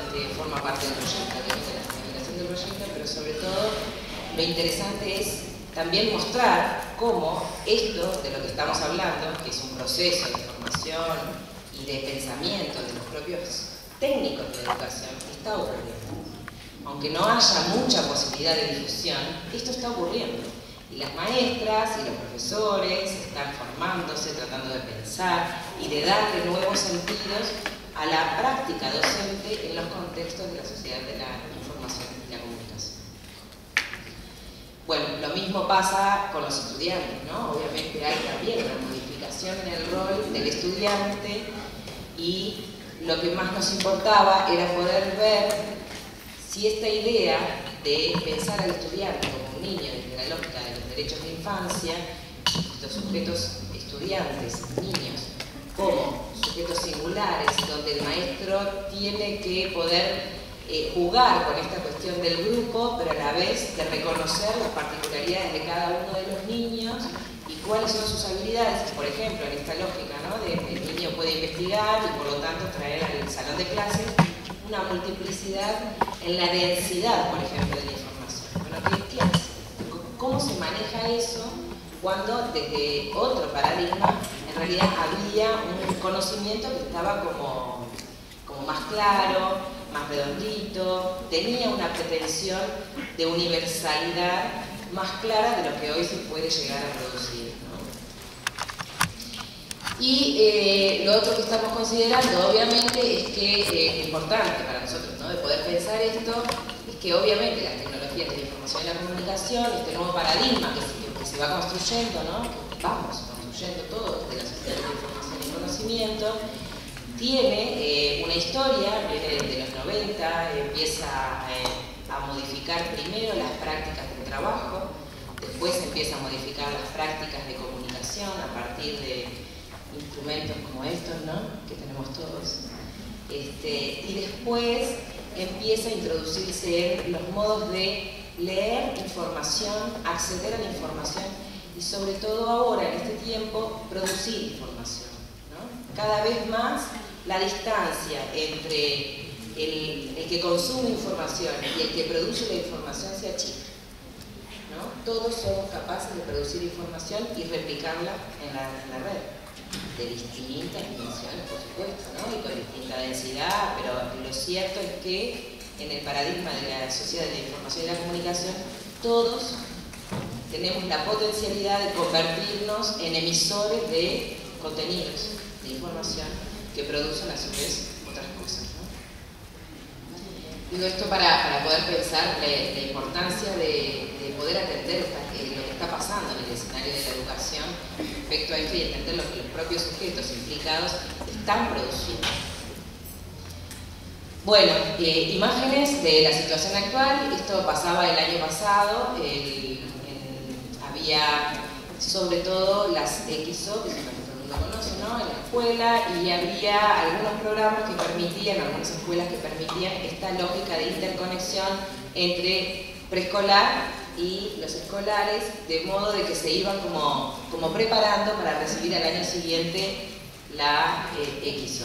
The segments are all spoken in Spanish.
forma parte del proyecto, obviamente la finalización del proyecto, pero sobre todo lo interesante es también mostrar cómo esto de lo que estamos hablando, que es un proceso de formación y de pensamiento de los propios técnicos de educación, está ocurriendo. Aunque no haya mucha posibilidad de difusión, esto está ocurriendo. Y las maestras y los profesores están formándose, tratando de pensar y de darle nuevos sentidos a la práctica docente en los contextos de la sociedad de la información y la comunicación. Bueno, lo mismo pasa con los estudiantes, ¿no? Obviamente hay también una modificación en el rol del estudiante y lo que más nos importaba era poder ver si esta idea de pensar al estudiante como un niño desde la lógica de los derechos de infancia, los sujetos estudiantes, niños, como sujetos singulares, donde el maestro tiene que poder jugar con esta cuestión del grupo, pero a la vez de reconocer las particularidades de cada uno de los niños y cuáles son sus habilidades. Por ejemplo, en esta lógica, ¿no?, de el niño puede investigar y por lo tanto traer al salón de clases una multiplicidad en la densidad, por ejemplo, de la información. Bueno, ¿qué hace? ¿Cómo se maneja eso cuando desde otro paradigma en realidad había un conocimiento que estaba como más claro, más redondito, tenía una pretensión de universalidad más clara de lo que hoy se puede llegar a producir, ¿no? Y lo otro que estamos considerando, obviamente, es que es importante para nosotros, ¿no?, de poder pensar esto, es que obviamente las tecnologías de la información y la comunicación, este nuevo paradigma que se va construyendo, ¿no?, que vamos construyendo todo desde la sociedad de la información y conocimiento, tiene una historia, viene desde los 90, empieza a modificar primero las prácticas de trabajo, después empieza a modificar las prácticas de comunicación a partir de instrumentos como estos, ¿no?, que tenemos todos, y después empieza a introducirse en los modos de leer información, acceder a la información y sobre todo ahora, en este tiempo, producir información, ¿no? Cada vez más la distancia entre el que consume información y el que produce la información se achica, ¿no? Todos somos capaces de producir información y replicarla en la red, de distintas dimensiones, por supuesto, ¿no?, y con distinta densidad, pero lo cierto es que en el paradigma de la sociedad de la información y la comunicación, todos tenemos la potencialidad de convertirnos en emisores de contenidos, de información, que producen a su vez otras cosas, ¿no? Digo esto para poder pensar la importancia de poder atender lo que está pasando en el escenario de la educación respecto a esto y entender lo que los propios sujetos implicados están produciendo. Bueno, imágenes de la situación actual. Esto pasaba el año pasado. Había sobre todo las XO, que son las que todo el mundo conoce, ¿no?, en la escuela, y había algunos programas que permitían, algunas escuelas que permitían esta lógica de interconexión entre preescolar y los escolares, de modo de que se iban como preparando para recibir al año siguiente la XO.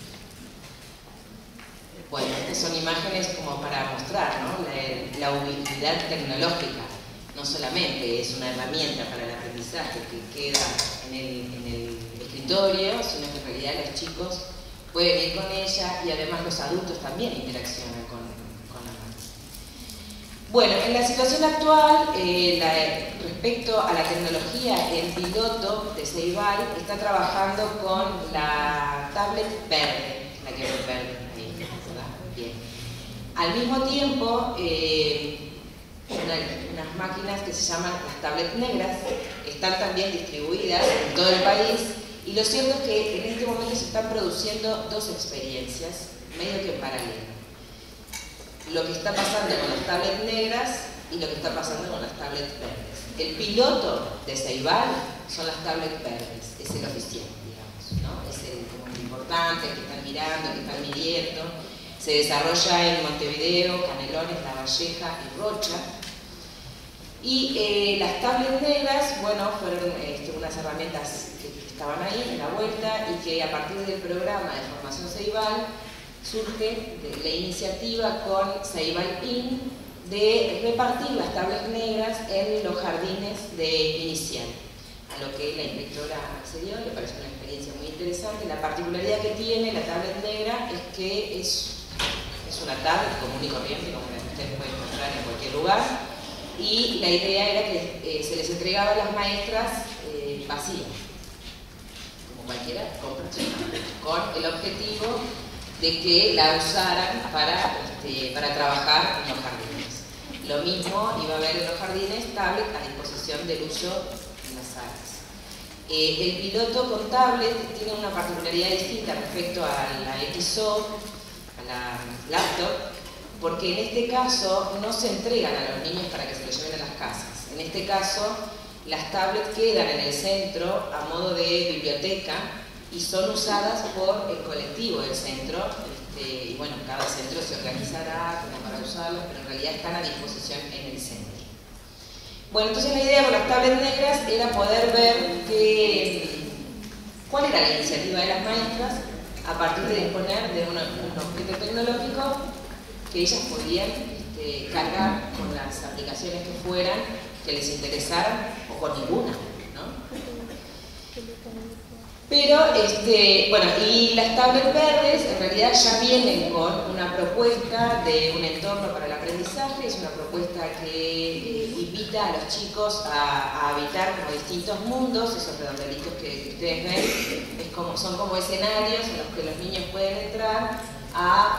Bueno, estas son imágenes como para mostrar, ¿no?, la ubicuidad tecnológica. No solamente es una herramienta para el aprendizaje que queda en el escritorio, sino que en realidad los chicos pueden ir con ella y además los adultos también interaccionan con la máquina. Bueno, en la situación actual, respecto a la tecnología, el piloto de Ceibal está trabajando con la tablet verde, la que es verde, ¿verdad? Bien. Al mismo tiempo, unas máquinas que se llaman las tablets negras están también distribuidas en todo el país, y lo cierto es que en este momento se están produciendo dos experiencias medio que en paralelo: lo que está pasando con las tablets negras y lo que está pasando con las tablets verdes. El piloto de Ceibal son las tablets verdes, es el oficial, digamos, ¿no? Es el importante, el que están mirando, el que están midiendo. Se desarrolla en Montevideo, Canelones, La Valleja y Rocha. Y las tablets negras, bueno, fueron unas herramientas que estaban ahí en la vuelta y que a partir del programa de formación Ceibal surge de la iniciativa con Ceibal IN de repartir las tablets negras en los jardines de inicial, a lo que la inspectora accedió, le pareció una experiencia muy interesante. La particularidad que tiene la tablet negra es que es una tablet común y corriente, como la que ustedes pueden encontrar en cualquier lugar, y la idea era que se les entregaba a las maestras vacías, como cualquiera compra, con el objetivo de que la usaran para trabajar en los jardines. Lo mismo iba a haber en los jardines tablet a disposición del uso en las salas. El piloto con tablet tiene una particularidad distinta respecto a la XO, a la laptop, porque en este caso no se entregan a los niños para que se los lleven a las casas. En este caso, las tablets quedan en el centro a modo de biblioteca y son usadas por el colectivo del centro. Y bueno, cada centro se organizará como para usarlas, pero en realidad están a disposición en el centro. Bueno, entonces la idea con las tablets negras era poder ver cuál era la iniciativa de las maestras a partir de disponer de un objeto tecnológico que ellas podían cargar con las aplicaciones que fueran, que les interesaran, o con ninguna, ¿no? Pero, bueno, y las tablets verdes en realidad ya vienen con una propuesta de un entorno para el aprendizaje. Es una propuesta que invita a los chicos a habitar como distintos mundos. Esos redondelitos que ustedes ven son como escenarios en los que los niños pueden entrar a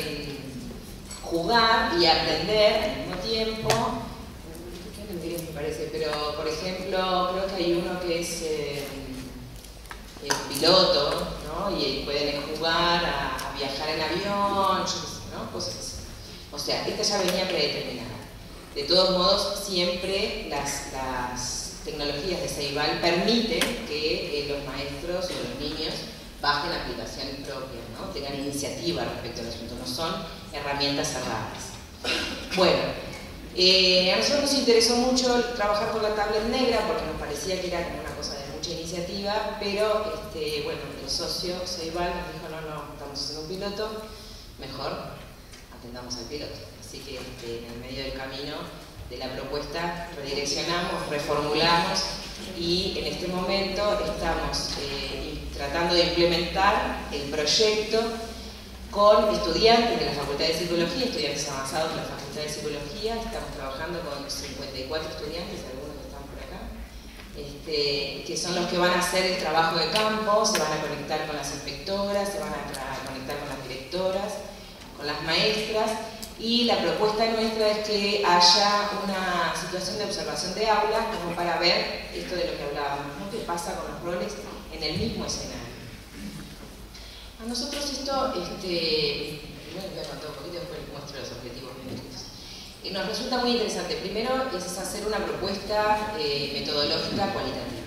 jugar y aprender al mismo tiempo. Me parece, pero por ejemplo, creo que hay uno que es el piloto, ¿no? Y pueden jugar a viajar en avión, ¿no? Cosas así. O sea, esta ya venía predeterminada. De todos modos, siempre las tecnologías de Ceibal permiten que los maestros o los niños bajen aplicaciones propias, ¿no? Tengan iniciativa respecto al asunto, no son herramientas cerradas. Bueno, a nosotros nos interesó mucho trabajar con la tablet negra porque nos parecía que era como una cosa de mucha iniciativa, pero bueno, el socio Ceibal nos dijo no, estamos haciendo un piloto, mejor atendamos al piloto. Así que en el medio del camino de la propuesta redireccionamos, reformulamos y en este momento estamos tratando de implementar el proyecto con estudiantes de la Facultad de Psicología, estudiantes avanzados de la Facultad de Psicología. Estamos trabajando con 54 estudiantes, algunos que están por acá, que son los que van a hacer el trabajo de campo, se van a conectar con las inspectoras, se van a conectar con las directoras, con las maestras, y la propuesta nuestra es que haya una situación de observación de aulas como para ver esto de lo que hablábamos, ¿no? ¿Qué pasa con los roles en el mismo escenario? A nosotros esto, primero voy a contar un poquito, después les muestro los objetivos médicos. Nos resulta muy interesante. Primero es hacer una propuesta metodológica cualitativa,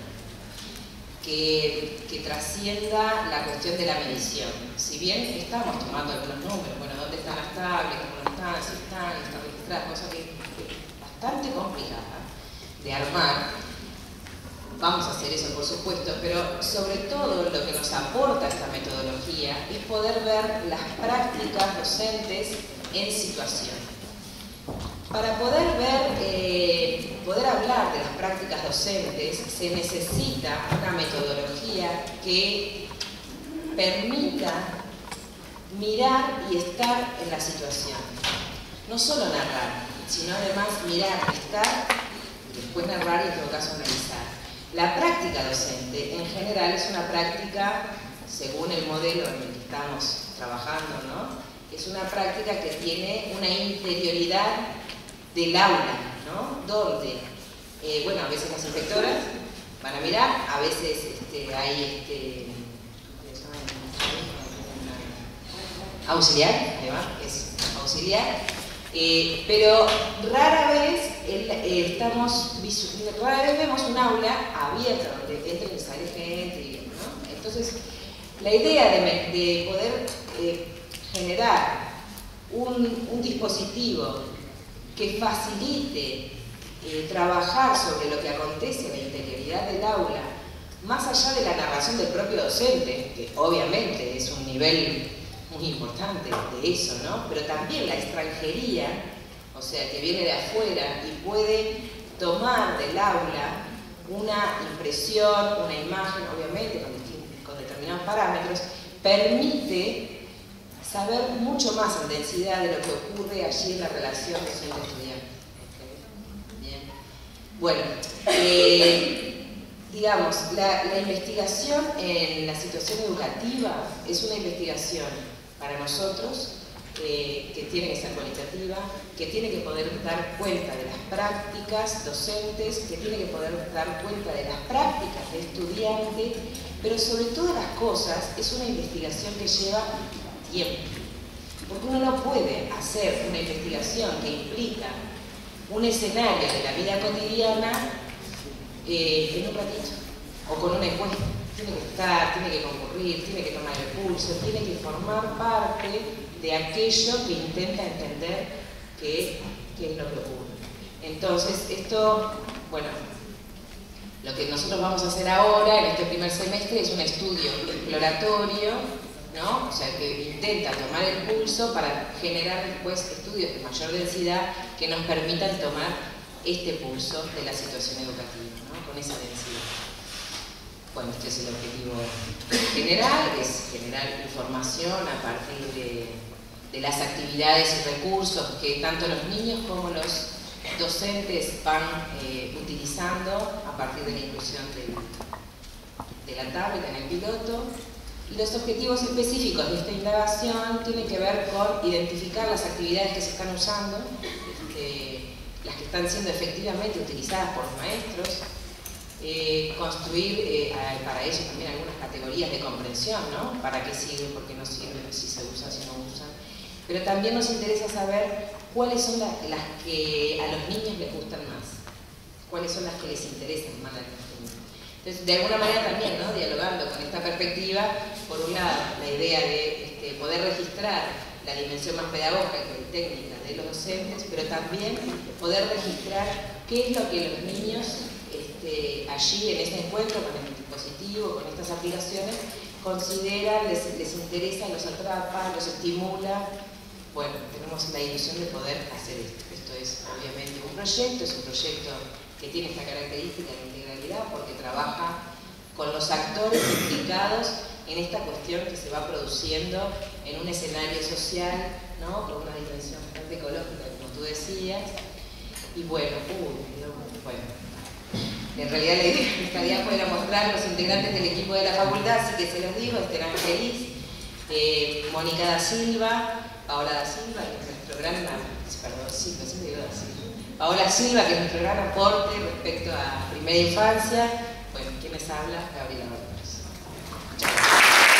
que trascienda la cuestión de la medición. Si bien estamos tomando algunos números, bueno, ¿dónde están las tablets? ¿Cómo no están? Si están registradas, cosa que es bastante complicada de armar. Vamos a hacer eso, por supuesto, pero sobre todo lo que nos aporta esta metodología es poder ver las prácticas docentes en situación. Para poder hablar de las prácticas docentes, se necesita una metodología que permita mirar y estar en la situación. No solo narrar, sino además mirar, estar, y después narrar y en todo caso analizar. La práctica docente, en general, es una práctica, según el modelo en el que estamos trabajando, ¿no? Es una práctica que tiene una interioridad del aula, ¿no? Donde, bueno, a veces las inspectoras van a mirar, a veces hay auxiliar, ahí va, es auxiliar. Pero rara vez vemos un aula abierta donde entra y sale gente, ¿no? Entonces, la idea de poder generar un dispositivo que facilite trabajar sobre lo que acontece en la interioridad del aula, más allá de la narración del propio docente, que obviamente es un nivel muy importante de eso, ¿no? Pero también la extranjería, o sea, que viene de afuera y puede tomar del aula una impresión, una imagen, obviamente con determinados parámetros, permite saber mucho más en densidad de lo que ocurre allí en la relación docente-estudiante. Bien. Bueno, digamos, la investigación en la situación educativa es una investigación para nosotros que tiene que ser cualitativa, que tiene que poder dar cuenta de las prácticas docentes, que tiene que poder dar cuenta de las prácticas de estudiante, pero sobre todas las cosas es una investigación que lleva tiempo. Porque uno no puede hacer una investigación que implica un escenario de la vida cotidiana en un ratito o con una encuesta. Tiene que estar, tiene que concurrir, tiene que tomar el pulso, tiene que formar parte de aquello que intenta entender qué es lo que ocurre. Entonces, esto, bueno, lo que nosotros vamos a hacer ahora en este primer semestre es un estudio exploratorio, ¿no? O sea, que intenta tomar el pulso para generar después estudios de mayor densidad que nos permitan tomar este pulso de la situación educativa, ¿no? Con esa densidad. Bueno, este es el objetivo general, es generar información a partir de las actividades y recursos que tanto los niños como los docentes van utilizando a partir de la inclusión de la tablet en el piloto. Y los objetivos específicos de esta indagación tienen que ver con identificar las actividades que se están usando, las que están siendo efectivamente utilizadas por los maestros, construir para ellos también algunas categorías de comprensión, ¿no? ¿Para qué sirven, por qué no sirven, si se usan, si no usan? Pero también nos interesa saber cuáles son las que a los niños les gustan más, cuáles son las que les interesan más a los niños. Entonces, de alguna manera también, ¿no? Dialogando con esta perspectiva, por un lado, la idea de poder registrar la dimensión más pedagógica y técnica de los docentes, pero también poder registrar qué es lo que los niños allí en este encuentro con el dispositivo, con estas aplicaciones, consideran, les interesa, los atrapa, los estimula. Bueno, tenemos la ilusión de poder hacer esto. Esto es obviamente un proyecto que tiene esta característica de integralidad porque trabaja con los actores implicados en esta cuestión que se va produciendo en un escenario social, ¿no? Con una dimensión bastante ecológica, como tú decías. Y bueno, en realidad la idea era mostrar a los integrantes del equipo de la facultad, así que se los digo: Esther Angeliz, Mónica da Silva, Paola da Silva, que es nuestro gran, Paola Silva, que es nuestro gran aporte respecto a primera infancia. Bueno, ¿quién les habla? Gabriela Rodríguez. Muchas gracias.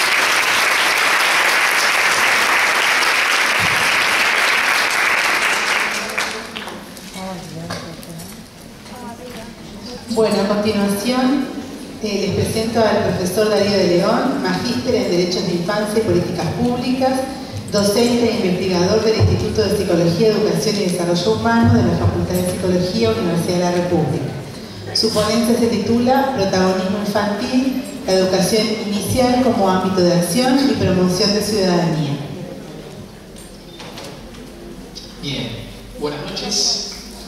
Bueno, a continuación les presento al profesor Darío de León, magíster en Derechos de Infancia y Políticas Públicas, docente e investigador del Instituto de Psicología, Educación y Desarrollo Humano de la Facultad de Psicología, Universidad de la República. Su ponencia se titula Protagonismo infantil, la educación inicial como ámbito de acción y promoción de ciudadanía. Bien, buenas noches.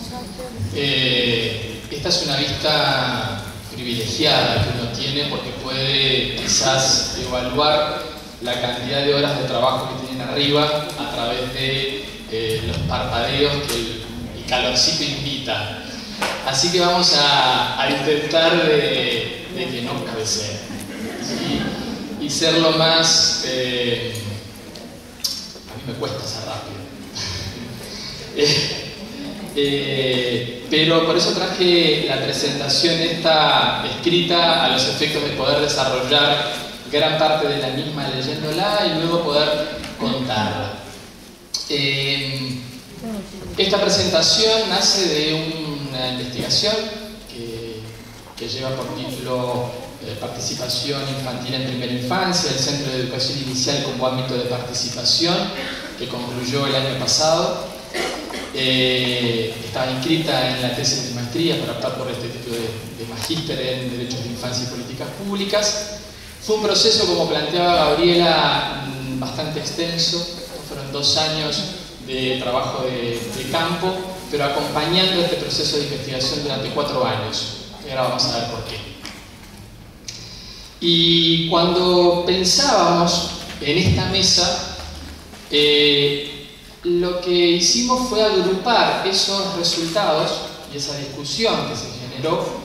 Esta es una vista privilegiada que uno tiene porque puede quizás evaluar la cantidad de horas de trabajo que tienen arriba a través de los parpadeos que el calorcito invita. Así que vamos a intentar de que no cabeceen, ¿sí? Y ser lo más... a mí me cuesta ser rápido. Pero por eso traje la presentación esta escrita a los efectos de poder desarrollar gran parte de la misma leyéndola y luego poder contarla. Esta presentación nace de una investigación que lleva por título Participación Infantil en Primera Infancia, el Centro de Educación Inicial como ámbito de participación, que concluyó el año pasado. Estaba inscrita en la tesis de maestría para optar por este título de magíster en Derechos de Infancia y Políticas Públicas. Fue un proceso, como planteaba Gabriela, bastante extenso, fueron 2 años de trabajo de campo, pero acompañando este proceso de investigación durante 4 años. Y ahora vamos a ver por qué. Y cuando pensábamos en esta mesa, lo que hicimos fue agrupar esos resultados y esa discusión que se generó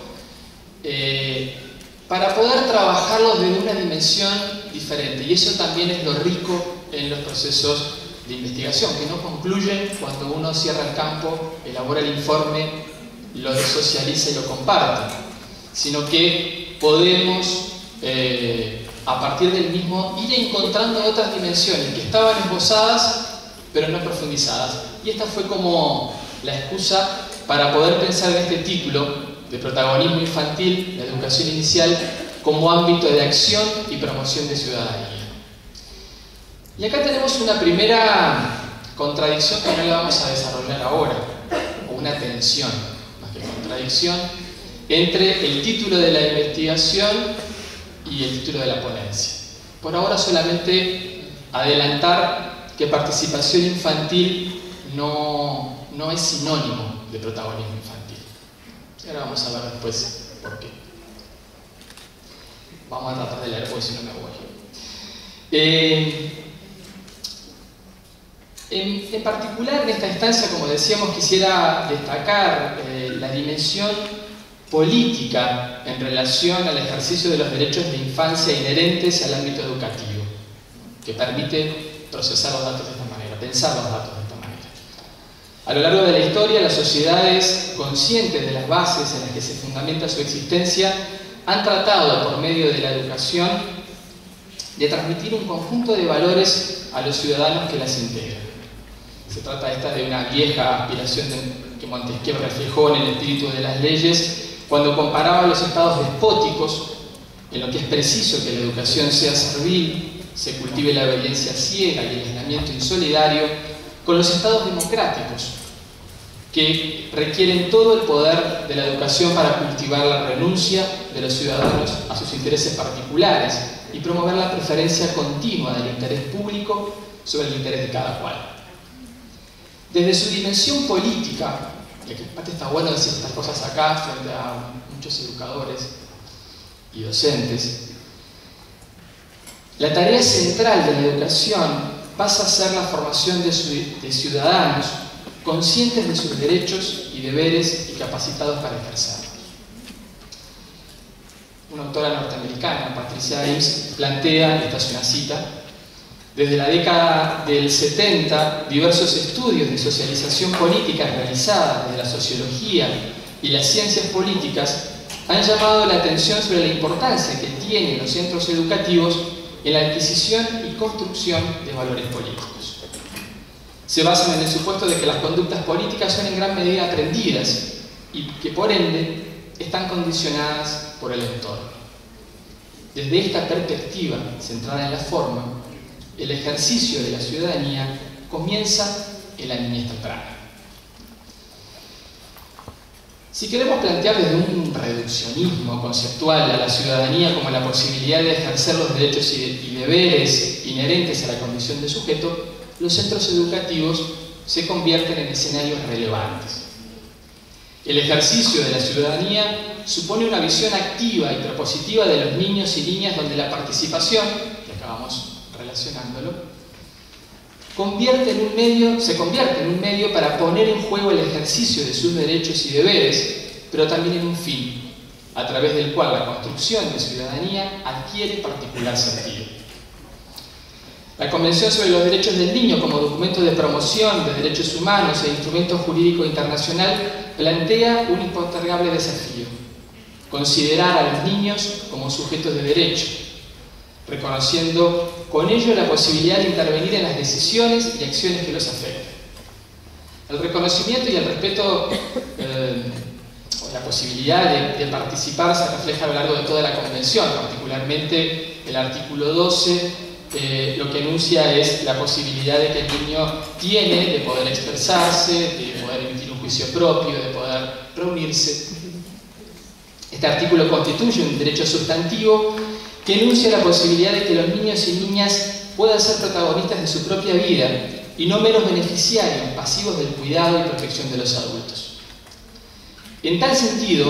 para poder trabajarlos desde una dimensión diferente. Y eso también es lo rico en los procesos de investigación, que no concluyen cuando uno cierra el campo, elabora el informe, lo socializa y lo comparte, sino que podemos a partir del mismo ir encontrando otras dimensiones que estaban esbozadas pero no profundizadas. Y esta fue como la excusa para poder pensar en este título de protagonismo infantil, la educación inicial, como ámbito de acción y promoción de ciudadanía. Y acá tenemos una primera contradicción que no la vamos a desarrollar ahora, o una tensión, más que contradicción, entre el título de la investigación y el título de la ponencia. Por ahora solamente adelantar que participación infantil no es sinónimo de protagonismo infantil. Y ahora vamos a ver después por qué. Vamos a tratar de leer porque si no me voy. En particular en esta instancia, como decíamos, quisiera destacar la dimensión política en relación al ejercicio de los derechos de infancia inherentes al ámbito educativo, que permite procesar los datos de esta manera, pensar los datos de esta manera. A lo largo de la historia, las sociedades conscientes de las bases en las que se fundamenta su existencia han tratado, por medio de la educación, de transmitir un conjunto de valores a los ciudadanos que las integran. Se trata de una vieja aspiración que Montesquieu reflejó en el espíritu de las leyes cuando comparaba los estados despóticos, en lo que es preciso que la educación sea servil, se cultive la obediencia ciega y el aislamiento insolidario, con los estados democráticos, que requieren todo el poder de la educación para cultivar la renuncia de los ciudadanos a sus intereses particulares y promover la preferencia continua del interés público sobre el interés de cada cual. Desde su dimensión política, y aquí está bueno decir estas cosas acá frente a muchos educadores y docentes, la tarea central de la educación pasa a ser la formación de ciudadanos conscientes de sus derechos y deberes y capacitados para ejercerlos. Una autora norteamericana, Patricia Ames, plantea, esta es una cita, desde la década del 70, diversos estudios de socialización política realizadas desde la sociología y las ciencias políticas han llamado la atención sobre la importancia que tienen los centros educativos en la adquisición y construcción de valores políticos. Se basan en el supuesto de que las conductas políticas son en gran medida aprendidas y que por ende están condicionadas por el entorno. Desde esta perspectiva, centrada en la forma, el ejercicio de la ciudadanía comienza en la niñez temprana. Si queremos plantear desde un reduccionismo conceptual a la ciudadanía como la posibilidad de ejercer los derechos y deberes inherentes a la condición de sujeto, los centros educativos se convierten en escenarios relevantes. El ejercicio de la ciudadanía supone una visión activa y propositiva de los niños y niñas donde la participación, que acabamos relacionándolo, se convierte en un medio para poner en juego el ejercicio de sus derechos y deberes, pero también en un fin, a través del cual la construcción de ciudadanía adquiere particular sentido. La Convención sobre los Derechos del Niño como documento de promoción de derechos humanos e instrumento jurídico internacional plantea un impostergable desafío: considerar a los niños como sujetos de derecho, reconociendo con ello la posibilidad de intervenir en las decisiones y acciones que los afectan. El reconocimiento y el respeto, la posibilidad de participar se refleja a lo largo de toda la Convención, particularmente el artículo 12, lo que enuncia es la posibilidad de que el niño tiene de poder expresarse, de poder emitir un juicio propio, de poder reunirse. Este artículo constituye un derecho sustantivo que enuncia la posibilidad de que los niños y niñas puedan ser protagonistas de su propia vida y no meros beneficiarios pasivos del cuidado y protección de los adultos. En tal sentido,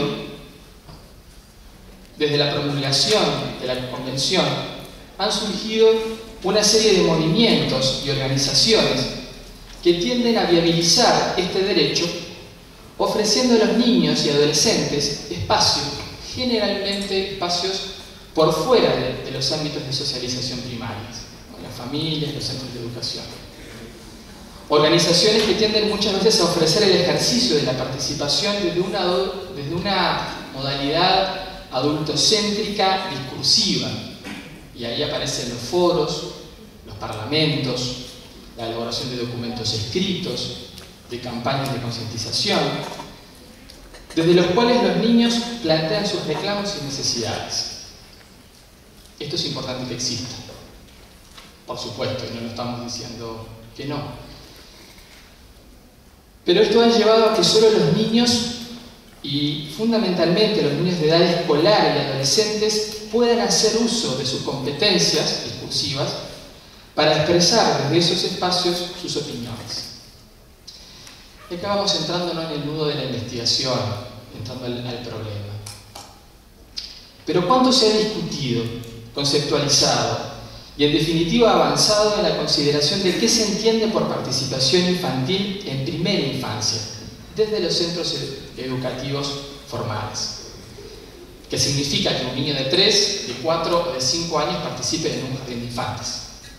desde la promulgación de la Convención han surgido una serie de movimientos y organizaciones que tienden a viabilizar este derecho, ofreciendo a los niños y adolescentes espacios, generalmente espacios por fuera de los ámbitos de socialización primarios, las familias, los centros de educación. Organizaciones que tienden muchas veces a ofrecer el ejercicio de la participación desde una modalidad adultocéntrica discursiva. Y ahí aparecen los foros, los parlamentos, la elaboración de documentos escritos, de campañas de concientización, desde los cuales los niños plantean sus reclamos y necesidades. Esto es importante que exista, por supuesto, y no lo estamos diciendo que no. Pero esto ha llevado a que solo los niños, y fundamentalmente los niños de edad escolar y adolescentes, puedan hacer uso de sus competencias discursivas para expresar desde esos espacios sus opiniones. Y acá vamos entrándonos en el nudo de la investigación, entrando al problema. Pero ¿cuánto se ha discutido, conceptualizado y en definitiva avanzado en la consideración de qué se entiende por participación infantil en primera infancia, desde los centros educativos formales? ¿Qué significa que un niño de 3, de 4 o de 5 años participe en un jardín de infantes?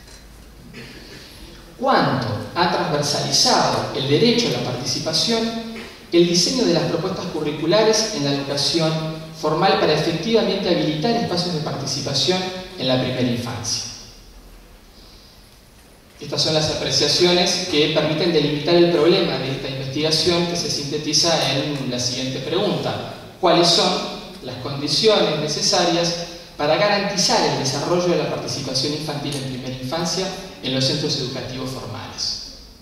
¿Cuánto ha transversalizado el derecho a la participación el diseño de las propuestas curriculares en la educación formal para efectivamente habilitar espacios de participación en la primera infancia? Estas son las apreciaciones que permiten delimitar el problema de esta investigación, que se sintetiza en la siguiente pregunta: ¿cuáles son las condiciones necesarias para garantizar el desarrollo de la participación infantil en primera infancia en los centros educativos formales?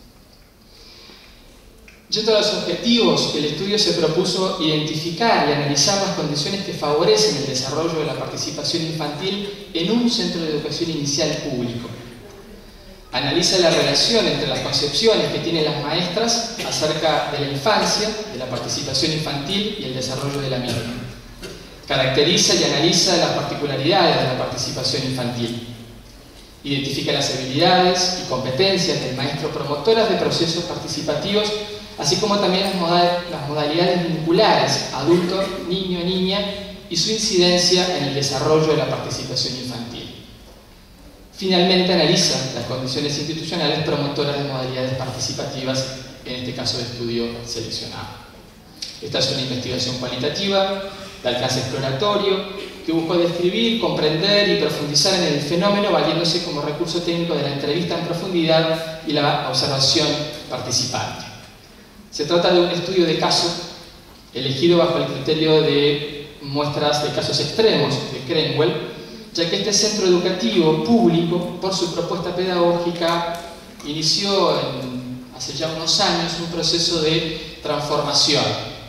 Yendo a los objetivos, el estudio se propuso identificar y analizar las condiciones que favorecen el desarrollo de la participación infantil en un centro de educación inicial público. Analiza la relación entre las concepciones que tienen las maestras acerca de la infancia, de la participación infantil y el desarrollo de la misma. Caracteriza y analiza las particularidades de la participación infantil. Identifica las habilidades y competencias del maestro promotoras de procesos participativos, así como también las modalidades vinculares adulto, niño, niña y su incidencia en el desarrollo de la participación infantil. Finalmente analiza las condiciones institucionales promotoras de modalidades participativas, en este caso de estudio seleccionado. Esta es una investigación cualitativa de alcance exploratorio que buscó describir, comprender y profundizar en el fenómeno valiéndose como recurso técnico de la entrevista en profundidad y la observación participante. Se trata de un estudio de caso elegido bajo el criterio de muestras de casos extremos de Krenwel, ya que este centro educativo público, por su propuesta pedagógica, inició hace ya unos años un proceso de transformación.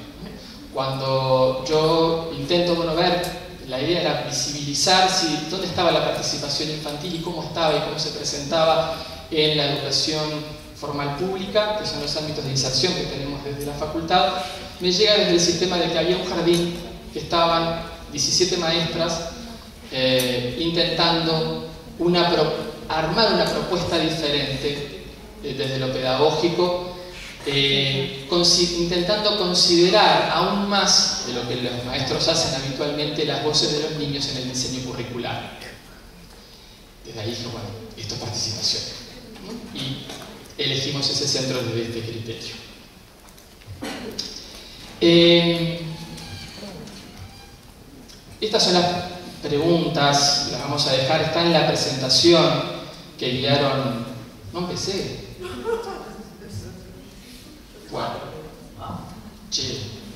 Cuando yo intento ver, la idea era visibilizar dónde estaba la participación infantil y cómo estaba y cómo se presentaba en la educación formal pública, que son los ámbitos de inserción que tenemos desde la facultad. Me llega desde el sistema de que había un jardín que estaban 17 maestras intentando armar una propuesta diferente desde lo pedagógico, intentando considerar aún más de lo que los maestros hacen habitualmente las voces de los niños en el diseño curricular. Desde ahí dije, bueno, esto es participación, ¿no? Y elegimos ese centro desde este criterio. Estas son las preguntas, las vamos a dejar, está en la presentación que guiaron. No empecé. Bueno, che.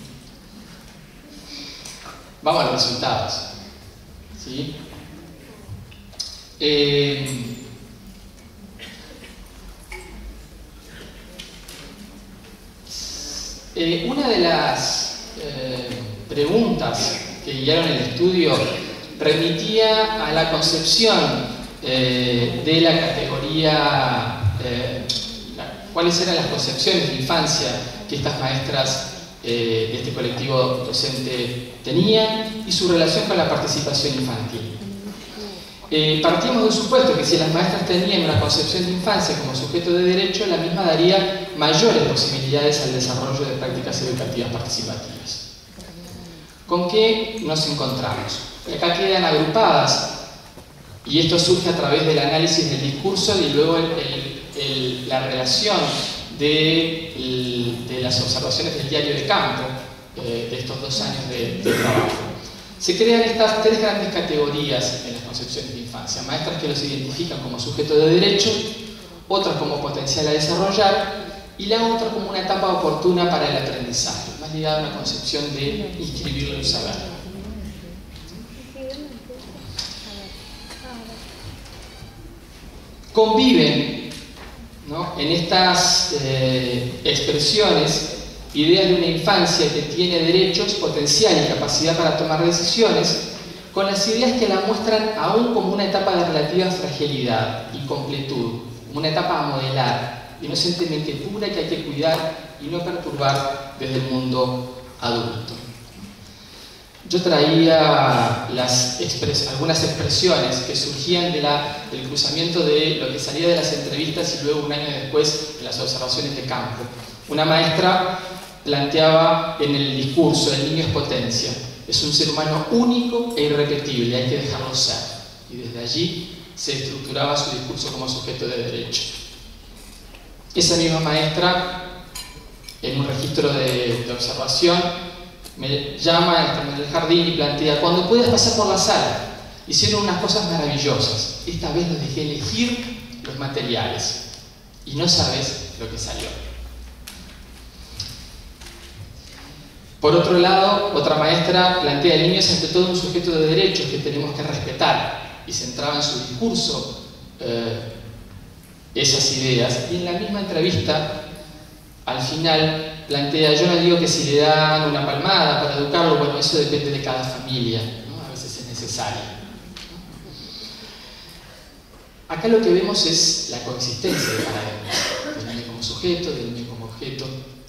Vamos a los resultados. ¿Sí? Una de las preguntas que guiaron el estudio remitía a la concepción de la categoría, cuáles eran las concepciones de infancia que estas maestras de este colectivo docente tenían y su relación con la participación infantil. Partimos de un supuesto que si las maestras tenían una concepción de infancia como sujeto de derecho, la misma daría mayores posibilidades al desarrollo de prácticas educativas participativas. ¿Con qué nos encontramos? Y acá quedan agrupadas, y esto surge a través del análisis del discurso y luego la relación de las observaciones del diario de campo de estos 2 años de trabajo. Se crean estas 3 grandes categorías en las concepciones de infancia: maestras que los identifican como sujeto de derecho, otras como potencial a desarrollar y la otra como una etapa oportuna para el aprendizaje, más ligada a una concepción de inscribirlo en un saber. Conviven, ¿no?, en estas expresiones ideas de una infancia que tiene derechos, potencial y capacidad para tomar decisiones, con las ideas que la muestran aún como una etapa de relativa fragilidad y completud, como una etapa a modelar, inocentemente pura, que hay que cuidar y no perturbar desde el mundo adulto. Yo traía algunas expresiones que surgían del cruzamiento de lo que salía de las entrevistas y luego un año después de las observaciones de campo. Una maestra planteaba en el discurso: el niño es potencia, es un ser humano único e irrepetible, hay que dejarlo ser. Y desde allí se estructuraba su discurso como sujeto de derecho. Esa misma maestra, en un registro de observación, me llama en el jardín y plantea: cuando puedas pasar por la sala, hicieron unas cosas maravillosas, esta vez los dejé elegir los materiales y no sabes lo que salió. Por otro lado, otra maestra plantea: el niño es ante todo un sujeto de derechos que tenemos que respetar, y centraba en su discurso esas ideas. Y en la misma entrevista, al final, plantea: yo no digo que si le dan una palmada para educarlo, bueno, eso depende de cada familia, ¿no? A veces es necesario. Acá lo que vemos es la coexistencia de paradigmas, del niño como sujeto, del niño como objeto.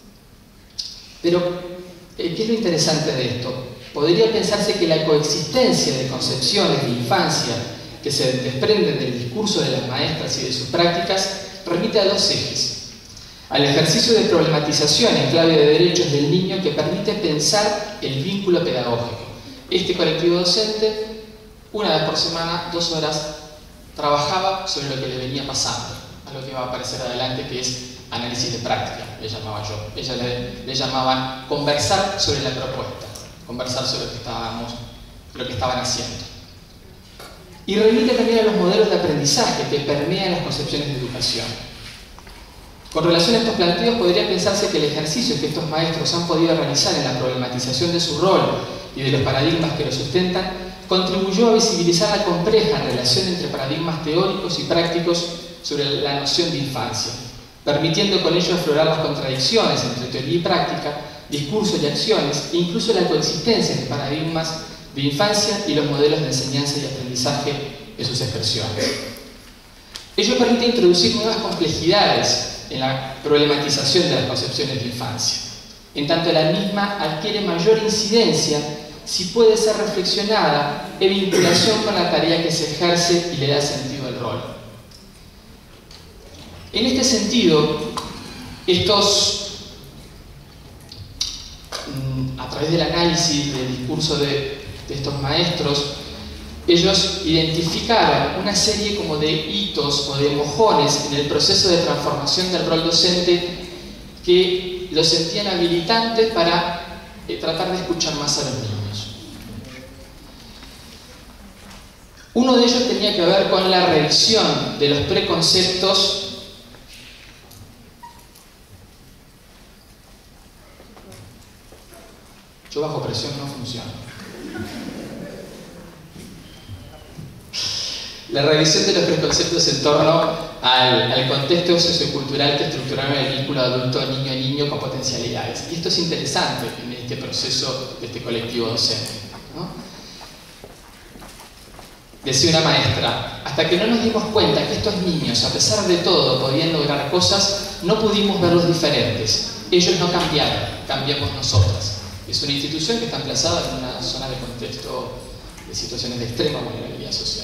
Pero ¿qué es lo interesante de esto? Podría pensarse que la coexistencia de concepciones de infancia que se desprenden del discurso de las maestras y de sus prácticas remite a 2 ejes: al ejercicio de problematización en clave de derechos del niño que permite pensar el vínculo pedagógico. Este colectivo docente, una vez por semana, 2 horas, trabajaba sobre lo que le venía pasando, a lo que va a aparecer adelante, que es análisis de práctica, le llamaba yo. Ella le llamaban conversar sobre la propuesta, conversar sobre lo que estaban haciendo. Y remite también a los modelos de aprendizaje que permean las concepciones de educación. Con relación a estos planteos, podría pensarse que el ejercicio que estos maestros han podido realizar en la problematización de su rol y de los paradigmas que lo sustentan contribuyó a visibilizar la compleja relación entre paradigmas teóricos y prácticos sobre la noción de infancia, permitiendo con ello aflorar las contradicciones entre teoría y práctica, discurso y acciones, e incluso la coexistencia entre paradigmas de infancia y los modelos de enseñanza y aprendizaje de sus expresiones. Ello permite introducir nuevas complejidades en la problematización de las concepciones de infancia, en tanto la misma adquiere mayor incidencia si puede ser reflexionada en vinculación con la tarea que se ejerce y le da sentido al rol. En este sentido, a través del análisis del discurso de estos maestros, ellos identificaron una serie como de hitos o de mojones en el proceso de transformación del rol docente que los sentían habilitantes para tratar de escuchar más a los niños. Uno de ellos tenía que ver con la revisión de los preconceptos Yo bajo presión no funciona. La revisión de los preconceptos en torno al contexto sociocultural que estructuraron el vínculo adulto-niño-niño con potencialidades. Y esto es interesante en este proceso de este colectivo docente, ¿no? decía una maestra, hasta que no nos dimos cuenta que estos niños, a pesar de todo, podían lograr cosas, no pudimos verlos diferentes. Ellos no cambiaron, cambiamos nosotras. Es una institución que está emplazada en una zona de contexto de situaciones de extrema vulnerabilidad social.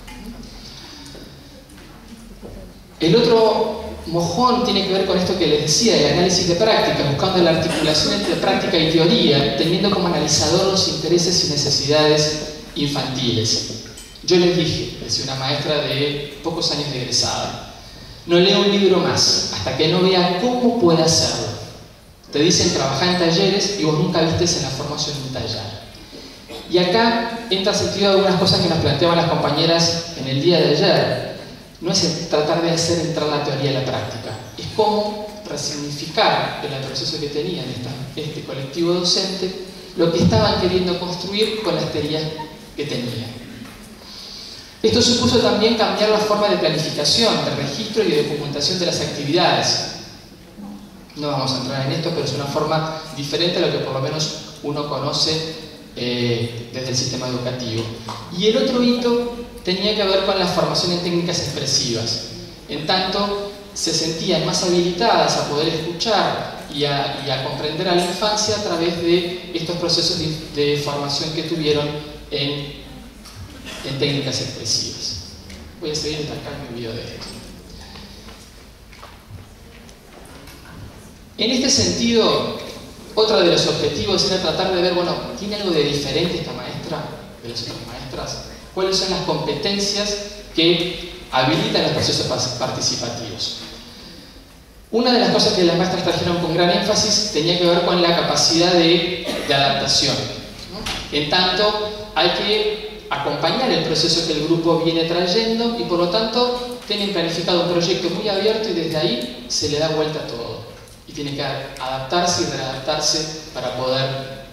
El otro mojón tiene que ver con esto que les decía, el análisis de práctica, buscando la articulación entre práctica y teoría, teniendo como analizador los intereses y necesidades infantiles. Yo les dije, decía una maestra de pocos años de egresada, no leo un libro más hasta que no vea cómo puede hacerlo. Te dicen trabajar en talleres y vos nunca vistes en la formación un taller. Y acá entra sentido algunas cosas que nos planteaban las compañeras en el día de ayer. No es tratar de hacer entrar la teoría en la práctica, es cómo resignificar en el proceso que tenían este colectivo docente lo que estaban queriendo construir con las teorías que tenían. Esto supuso también cambiar la forma de planificación, de registro y de documentación de las actividades. No vamos a entrar en esto, pero es una forma diferente a lo que por lo menos uno conoce desde el sistema educativo. Y el otro hito tenía que ver con la formación en técnicas expresivas. En tanto, se sentían más habilitadas a poder escuchar y a comprender a la infancia a través de estos procesos de formación que tuvieron en técnicas expresivas. Voy a seguir acá mi video de esto. En este sentido, otro de los objetivos era tratar de ver, bueno, ¿tiene algo de diferente esta maestra de las otras maestras? ¿Cuáles son las competencias que habilitan los procesos participativos? Una de las cosas que las maestras trajeron con gran énfasis tenía que ver con la capacidad de adaptación, ¿no? En tanto, hay que acompañar el proceso que el grupo viene trayendo y por lo tanto tienen planificado un proyecto muy abierto y desde ahí se le da vuelta a todo y tiene que adaptarse y readaptarse para poder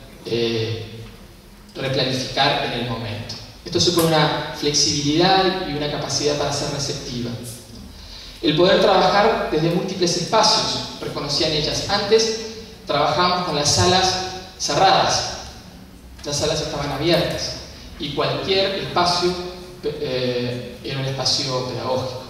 replanificar en el momento. Esto supone una flexibilidad y una capacidad para ser receptiva. El poder trabajar desde múltiples espacios, reconocían ellas. Antes trabajábamos con las salas cerradas, las salas estaban abiertas y cualquier espacio era un espacio pedagógico.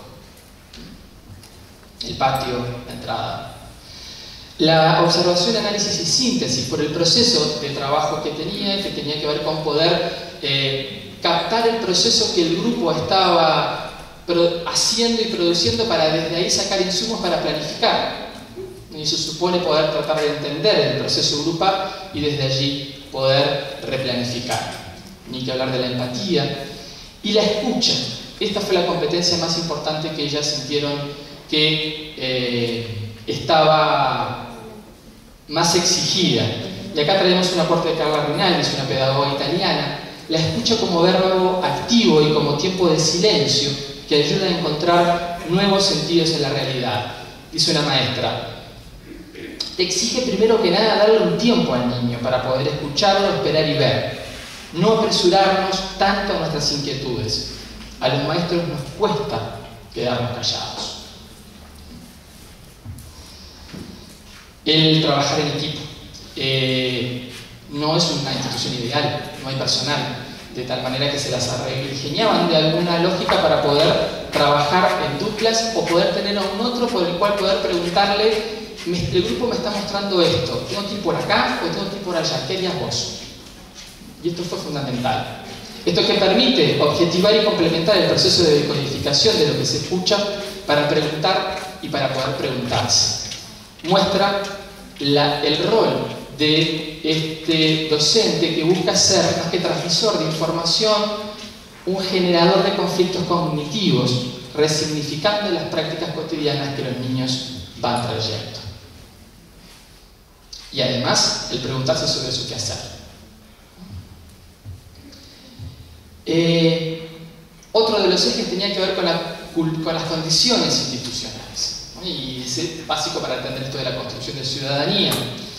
El patio, la entrada. La observación, análisis y síntesis por el proceso de trabajo que tenía que ver con poder captar el proceso que el grupo estaba haciendo y produciendo para desde ahí sacar insumos para planificar. Y eso supone poder tratar de entender el proceso grupal y desde allí poder replanificar. Ni que hablar de la empatía y la escucha. Esta fue la competencia más importante que ellas sintieron que estaba más exigida. Y acá traemos un aporte de Carla Rinaldi, una pedagoga italiana. La escucha como verbo activo y como tiempo de silencio que ayuda a encontrar nuevos sentidos en la realidad. Dice una maestra, te exige primero que nada darle un tiempo al niño para poder escucharlo, esperar y ver. No apresurarnos tanto a nuestras inquietudes. A los maestros nos cuesta quedarnos callados. El trabajar en equipo. No es una institución ideal, no hay personal, de tal manera que se las ingeniaban de alguna lógica para poder trabajar en duplas o poder tener a un otro por el cual poder preguntarle, el grupo me está mostrando esto, tengo que ir por acá o tengo que ir por allá, ¿qué harías vos? Y esto fue fundamental. Esto que permite objetivar y complementar el proceso de decodificación de lo que se escucha para preguntar y para poder preguntarse. Muestra el rol de este docente que busca ser, más que transmisor de información, un generador de conflictos cognitivos, resignificando las prácticas cotidianas que los niños van trayendo. Y además, el preguntarse sobre su quehacer. Otro de los ejes tenía que ver con las condiciones institucionales, ¿no? Y es básico para entender esto de la construcción de ciudadanía.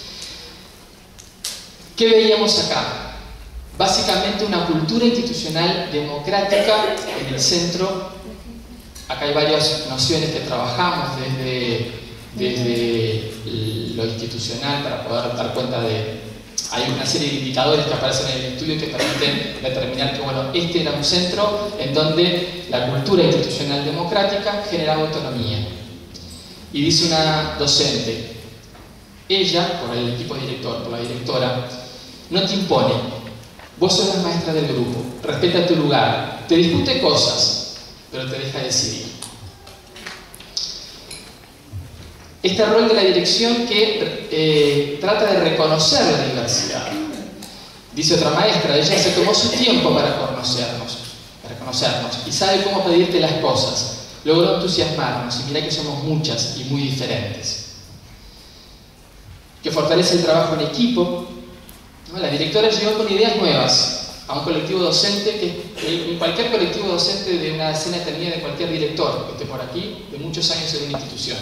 ¿Qué veíamos acá? Básicamente una cultura institucional democrática en el centro. Acá hay varias nociones que trabajamos desde lo institucional para poder dar cuenta de hay una serie de indicadores que aparecen en el estudio que permiten determinar que, bueno, este era un centro en donde la cultura institucional democrática generaba autonomía. Y dice una docente, ella, por el equipo director, por la directora, no te impone, vos sos la maestra del grupo, respeta tu lugar, te discute cosas, pero te deja decidir. Este rol de la dirección que trata de reconocer la diversidad. Dice otra maestra, ella se tomó su tiempo para conocernos y sabe cómo pedirte las cosas. Logró entusiasmarnos y mira que somos muchas y muy diferentes. Que fortalece el trabajo en equipo. ¿No? La directora llegó con ideas nuevas a un colectivo docente, que en cualquier colectivo docente de una decena eternidad de cualquier director que esté por aquí, de muchos años en una institución.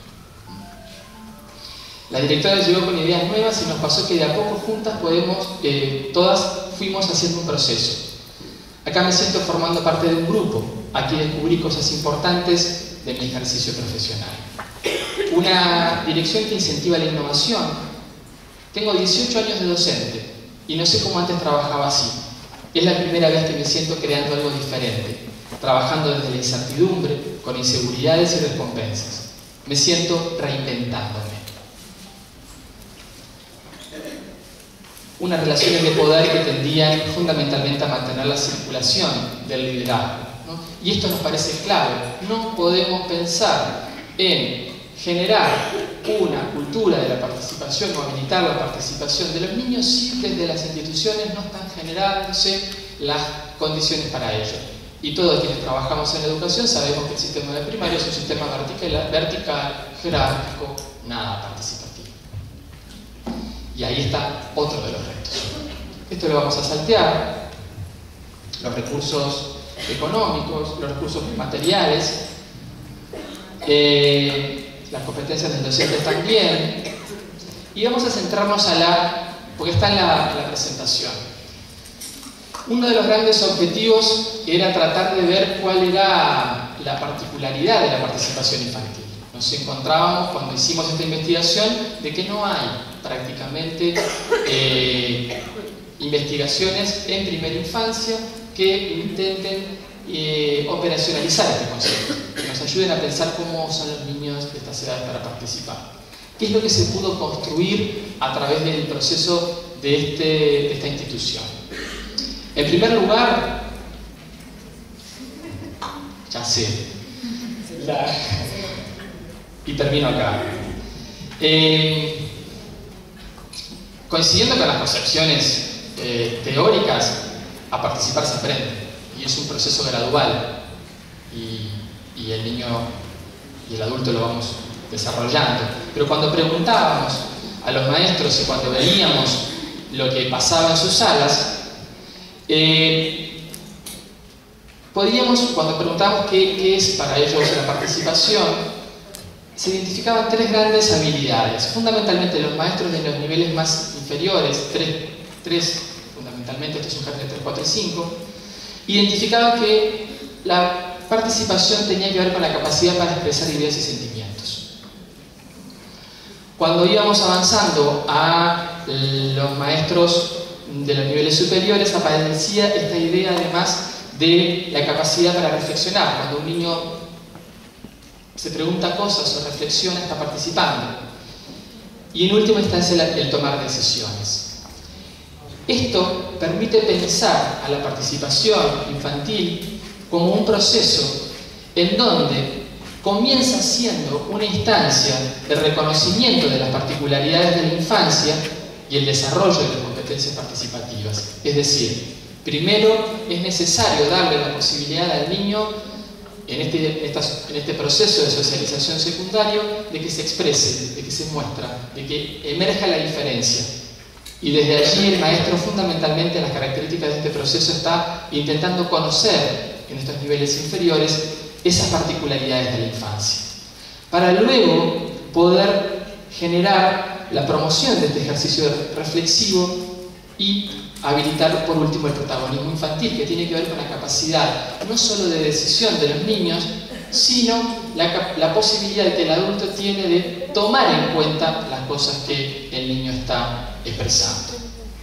La directora llegó con ideas nuevas y nos pasó que de a poco juntas todas fuimos haciendo un proceso. Acá me siento formando parte de un grupo. Aquí descubrí cosas importantes de mi ejercicio profesional. Una dirección que incentiva la innovación. Tengo 18 años de docente y no sé cómo antes trabajaba así. Es la primera vez que me siento creando algo diferente, trabajando desde la incertidumbre, con inseguridades y recompensas. Me siento reinventándome. Unas relaciones de poder que tendían fundamentalmente a mantener la circulación del liderazgo, ¿no? Y esto nos parece clave. No podemos pensar en generar una cultura de la participación o habilitar la participación de los niños si desde las instituciones no están generándose las condiciones para ello. Y todos quienes trabajamos en educación sabemos que el sistema de primaria es un sistema vertical, jerárquico, nada participativo. Y ahí está otro de los retos. Esto lo vamos a saltear. Los recursos económicos, los recursos materiales, las competencias del docente también. Y vamos a centrarnos porque está en la presentación. Uno de los grandes objetivos era tratar de ver cuál era la particularidad de la participación infantil. Nos encontrábamos cuando hicimos esta investigación de que no hay prácticamente investigaciones en primera infancia que intenten operacionalizar este concepto, que nos ayuden a pensar cómo son los niños de estas edades para participar. ¿Qué es lo que se pudo construir a través del proceso de esta institución? En primer lugar, ya sé, y termino acá. Coincidiendo con las concepciones teóricas, a participar se aprende y es un proceso gradual y el niño y el adulto lo vamos desarrollando. Pero cuando preguntábamos a los maestros y cuando veíamos lo que pasaba en sus salas, cuando preguntábamos qué es para ellos la participación, se identificaban tres grandes habilidades. Fundamentalmente los maestros de los niveles más inferiores, tres fundamentalmente, esto es un jardín de 3, 4 y 5, identificaban que la participación tenía que ver con la capacidad para expresar ideas y sentimientos. Cuando íbamos avanzando a los maestros de los niveles superiores, aparecía esta idea además de la capacidad para reflexionar. Cuando un niño se pregunta cosas o reflexiona, está participando. Y en última instancia el tomar decisiones. Esto permite pensar a la participación infantil como un proceso en donde comienza siendo una instancia de reconocimiento de las particularidades de la infancia y el desarrollo de las competencias participativas. Es decir, primero es necesario darle la posibilidad al niño en este proceso de socialización secundario de que se exprese, de que se muestra, de que emerja la diferencia. Y desde allí el maestro fundamentalmente en las características de este proceso está intentando conocer en estos niveles inferiores esas particularidades de la infancia, para luego poder generar la promoción de este ejercicio reflexivo y habilitar por último el protagonismo infantil, que tiene que ver con la capacidad no solo de decisión de los niños, sino la posibilidad que el adulto tiene de tomar en cuenta las cosas que el niño está expresando.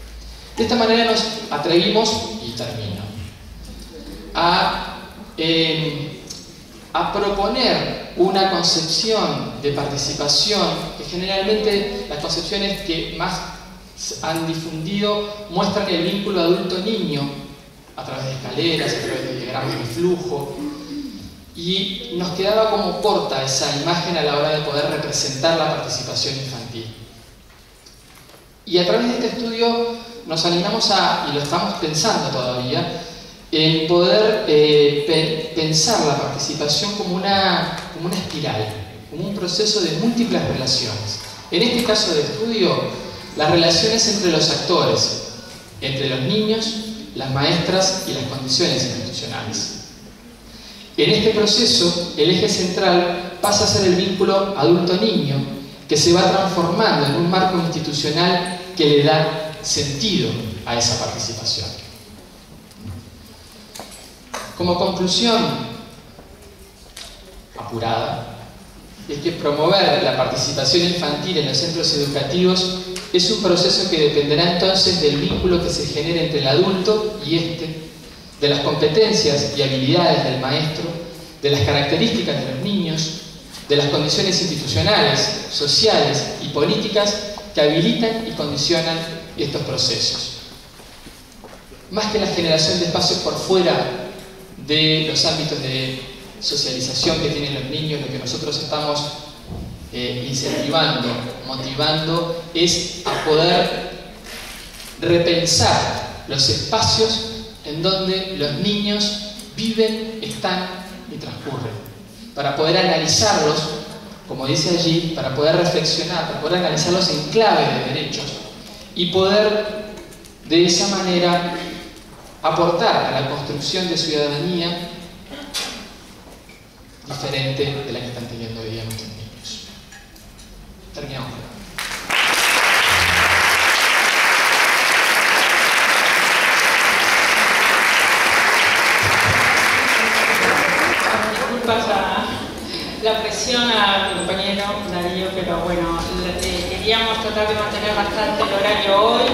De esta manera nos atrevimos, y termino, a proponer una concepción de participación que generalmente las concepciones que más han difundido muestran el vínculo adulto-niño a través de escaleras, a través de diagramas de flujo, y nos quedaba como corta esa imagen a la hora de poder representar la participación infantil. Y a través de este estudio nos animamos a, y lo estamos pensando todavía, en poder pensar la participación como una espiral, como un proceso de múltiples relaciones. En este caso de estudio, las relaciones entre los actores, entre los niños, las maestras y las condiciones institucionales. En este proceso, el eje central pasa a ser el vínculo adulto-niño, que se va transformando en un marco institucional que le da sentido a esa participación. Como conclusión apurada, es que promover la participación infantil en los centros educativos es un proceso que dependerá entonces del vínculo que se genere entre el adulto y de las competencias y habilidades del maestro, de las características de los niños, de las condiciones institucionales, sociales y políticas que habilitan y condicionan estos procesos. Más que la generación de espacios por fuera de los ámbitos de socialización que tienen los niños, lo que nosotros estamos incentivando, motivando, es a poder repensar los espacios en donde los niños viven, están y transcurren, para poder analizarlos, como dice allí, para poder reflexionar, para poder analizarlos en clave de derechos y poder de esa manera aportar a la construcción de ciudadanía diferente de la que están teniendo hoy día nuestros niños. Terminamos. Disculpas la presión a mi compañero Darío, pero bueno, queríamos tratar de mantener bastante el horario hoy.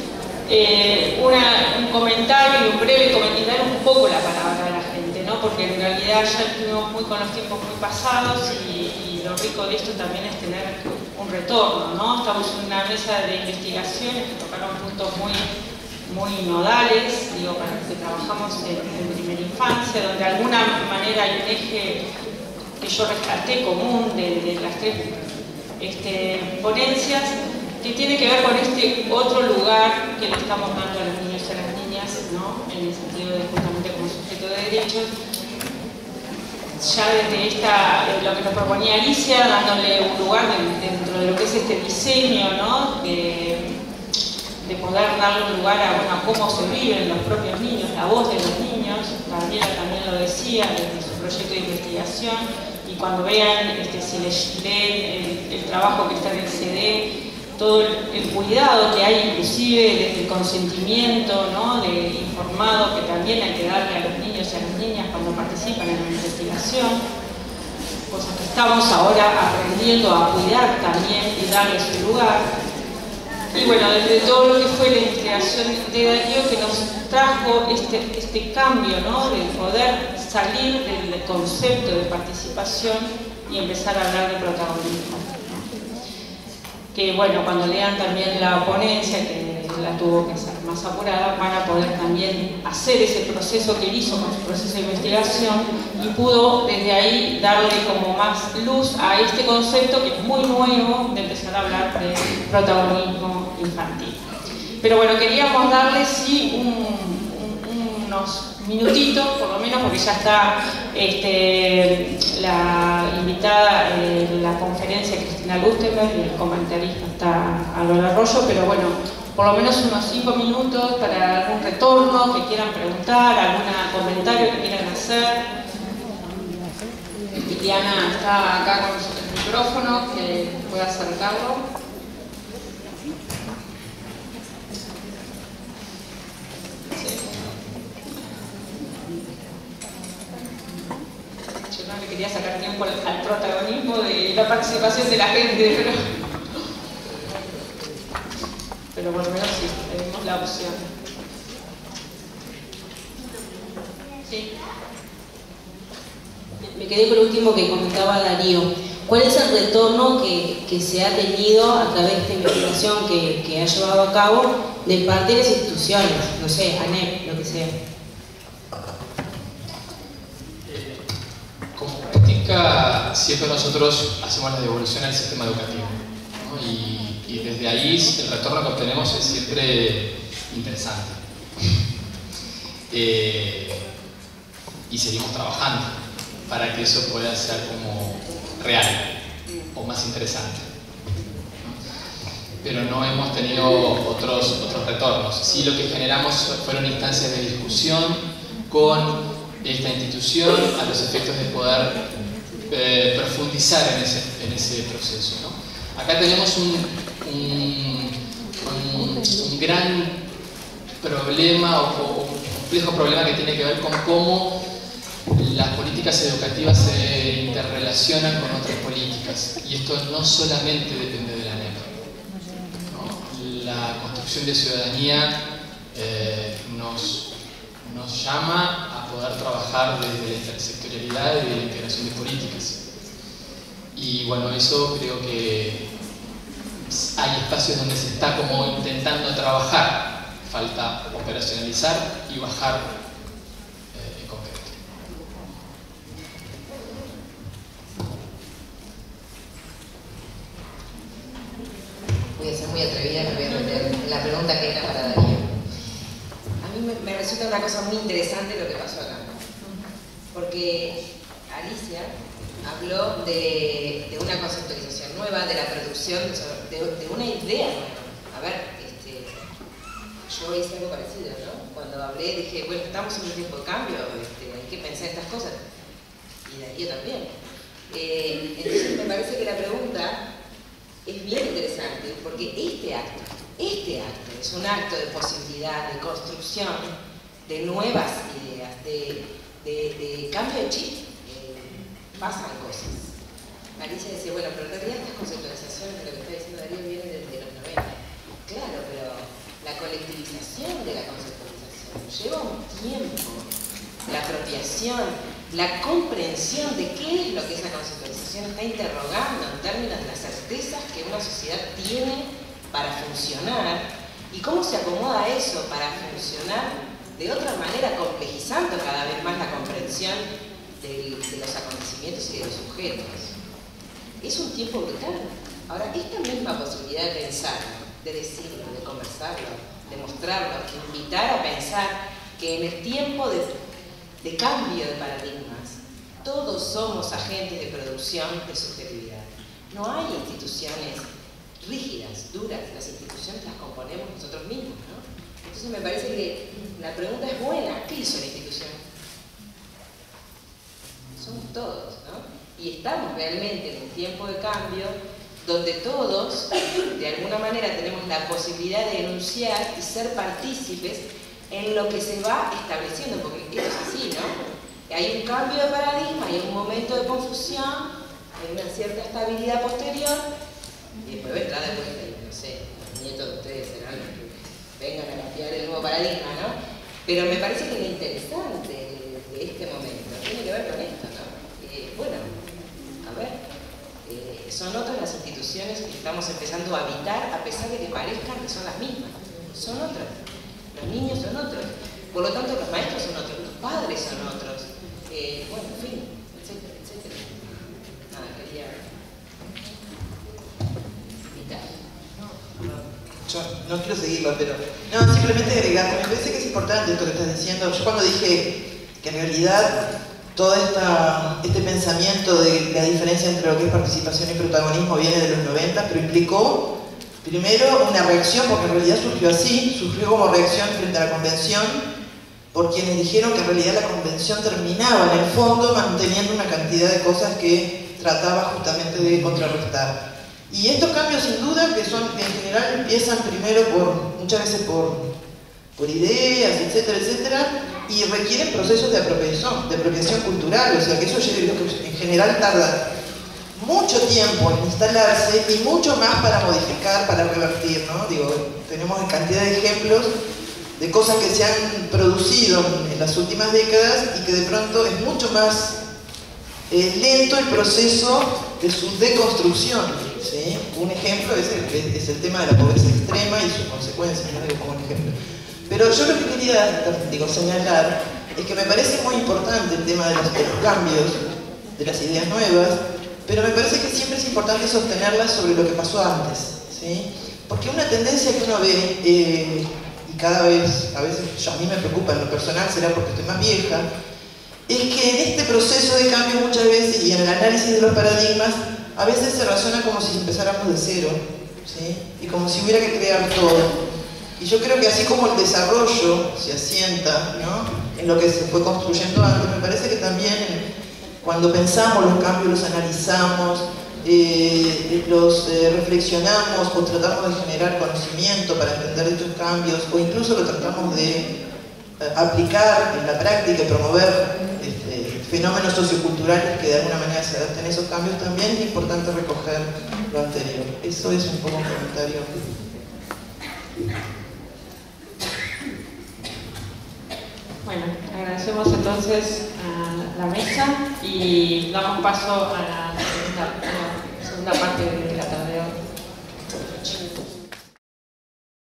Un comentario y un breve comentario, un poco la palabra de la gente, ¿no? Porque en realidad ya estuvimos muy con los tiempos muy pasados y lo rico de esto también es tener un retorno, ¿no? Estamos en una mesa de investigaciones que tocaron puntos muy nodales, digo, para los que trabajamos en primera infancia, donde de alguna manera hay un eje que yo rescaté común de las tres ponencias, que tiene que ver con este otro lugar que le estamos dando a los niños y a las niñas, ¿no? En el sentido de justamente como sujeto de derechos. Ya desde lo que nos proponía Alicia, dándole un lugar dentro de lo que es este diseño, ¿no? De poder darle un lugar a cómo se viven los propios niños, la voz de los niños. Gabriela también lo decía desde su proyecto de investigación, y cuando vean, si les leen el trabajo que está en el CD, todo el cuidado que hay inclusive desde el consentimiento, ¿no? Informado que también hay que darle a los niños y a las niñas cuando participan en la investigación, cosas que estamos ahora aprendiendo a cuidar también y darle su lugar. Y bueno, desde todo lo que fue la investigación de Darío, que nos trajo este cambio, ¿no? De poder salir del concepto de participación y empezar a hablar de protagonismo. Que bueno, cuando lean también la ponencia, que la tuvo que ser más apurada, van a poder también hacer ese proceso que él hizo con su proceso de investigación, y pudo desde ahí darle como más luz a este concepto que es muy nuevo, de empezar a hablar de protagonismo infantil. Pero bueno, queríamos darle sí unos minutitos, por lo menos, porque ya está la invitada en la conferencia, Cristina Lustenberg, y el comentarista está Álvaro Arroyo, pero bueno, por lo menos unos 5 minutos para algún retorno que quieran preguntar, algún comentario que quieran hacer. Diana está acá con el micrófono, que pueda acercarlo. Yo no le quería sacar tiempo al protagonismo de la participación de la gente, pero por lo menos sí, tenemos. la opción. Sí. Me quedé con lo último que comentaba Darío. ¿Cuál es el retorno que se ha tenido a través de esta investigación que ha llevado a cabo de parte de las instituciones? No sé, ANEP, lo que sea. Como práctica, siempre nosotros hacemos la devolución al sistema educativo, ¿no? Y desde ahí el retorno que obtenemos es siempre interesante. Y seguimos trabajando para que eso pueda ser como real o más interesante. Pero no hemos tenido otros retornos. Sí, lo que generamos fueron instancias de discusión con esta institución a los efectos de poder profundizar en ese proceso, ¿no? Acá tenemos un gran problema o complejo problema que tiene que ver con cómo las políticas educativas se interrelacionan con otras políticas, y esto no solamente depende de la ANEP, ¿no? La construcción de ciudadanía nos llama a poder trabajar desde la intersectorialidad y de la integración de políticas. Y bueno, eso creo que hay espacios donde se está como intentando trabajar, falta operacionalizar y bajar en concreto. Voy a ser muy atrevida, me voy a meter en la pregunta que era para Darío. A mí me resulta una cosa muy interesante lo que pasó acá, porque Alicia habló de una conceptualización nueva, de la producción, de una idea nueva. A ver, yo hice algo parecido, ¿no? Cuando hablé dije, bueno, estamos en un tiempo de cambio, hay que pensar estas cosas. Y Darío también. Entonces me parece que la pregunta es bien interesante, porque este acto es un acto de posibilidad, de construcción, de nuevas ideas, de cambio de chip. Pasan cosas. Alicia decía, bueno, pero en realidad estas conceptualizaciones de lo que está diciendo Darío vienen desde los 90. Claro, pero la colectivización de la conceptualización lleva un tiempo. La apropiación, la comprensión de qué es lo que esa conceptualización está interrogando en términos de las certezas que una sociedad tiene para funcionar y cómo se acomoda eso para funcionar de otra manera, complejizando cada vez más la comprensión de los acontecimientos y de los sujetos. Es un tiempo brutal. Ahora, esta misma posibilidad de pensarlo, de decirlo, de conversarlo, de mostrarlo, de invitar a pensar que en el tiempo de cambio de paradigmas, todos somos agentes de producción de subjetividad. No hay instituciones rígidas, duras, las instituciones las componemos nosotros mismos, ¿no? Entonces me parece que la pregunta es buena, ¿qué hizo la institución? Somos todos, ¿no? Y estamos realmente en un tiempo de cambio donde todos, de alguna manera, tenemos la posibilidad de enunciar y ser partícipes en lo que se va estableciendo, porque esto es así, ¿no? Hay un cambio de paradigma, hay un momento de confusión, hay una cierta estabilidad posterior, y después vendrá de vuelta, y no sé, los nietos de ustedes serán los que vengan a cambiar el nuevo paradigma, ¿no? Pero me parece que lo interesante de este momento tiene que ver con esto, ¿no? Bueno, a ver, son otras las instituciones que estamos empezando a habitar, a pesar de que parezcan que son las mismas. Son otras. Los niños son otros. Por lo tanto, los maestros son otros, los padres son otros. Bueno, en fin, etcétera, etcétera. Nada, quería invitar. Yo no quiero seguirlo, pero no, simplemente agregar, me parece que es importante esto que estás diciendo. Yo cuando dije que en realidad todo este pensamiento de la diferencia entre lo que es participación y protagonismo viene de los 90, pero implicó primero una reacción, porque en realidad surgió como reacción frente a la convención, por quienes dijeron que en realidad la convención terminaba en el fondo manteniendo una cantidad de cosas que trataba justamente de contrarrestar. Y estos cambios sin duda que en general empiezan primero muchas veces por ideas, etcétera, etcétera, y requieren procesos de apropiación cultural, o sea que eso en general tarda mucho tiempo en instalarse y mucho más para modificar, para revertir, ¿no? Digo, tenemos cantidad de ejemplos de cosas que se han producido en las últimas décadas y que de pronto es mucho más lento el proceso de su deconstrucción, ¿sí? Un ejemplo es el tema de la pobreza extrema y sus consecuencias, ¿no? Digo como un ejemplo. Pero yo lo que quería señalar es que me parece muy importante el tema de los cambios, de las ideas nuevas, pero me parece que siempre es importante sostenerlas sobre lo que pasó antes, ¿sí? Porque una tendencia que uno ve, y cada vez, a veces a mí me preocupa en lo personal, será porque estoy más vieja, es que en este proceso de cambio muchas veces, y en el análisis de los paradigmas, a veces se razona como si empezáramos de cero, ¿sí? Y como si hubiera que crear todo. Y yo creo que así como el desarrollo se asienta, ¿no?, en lo que se fue construyendo antes, me parece que también cuando pensamos los cambios, los analizamos, los reflexionamos o tratamos de generar conocimiento para entender estos cambios, o incluso lo tratamos de aplicar en la práctica y promover fenómenos socioculturales que de alguna manera se adapten a esos cambios, también es importante recoger lo anterior. Eso es un poco un comentario. Bueno, agradecemos entonces a la mesa y damos paso a la segunda parte de la tarde de hoy.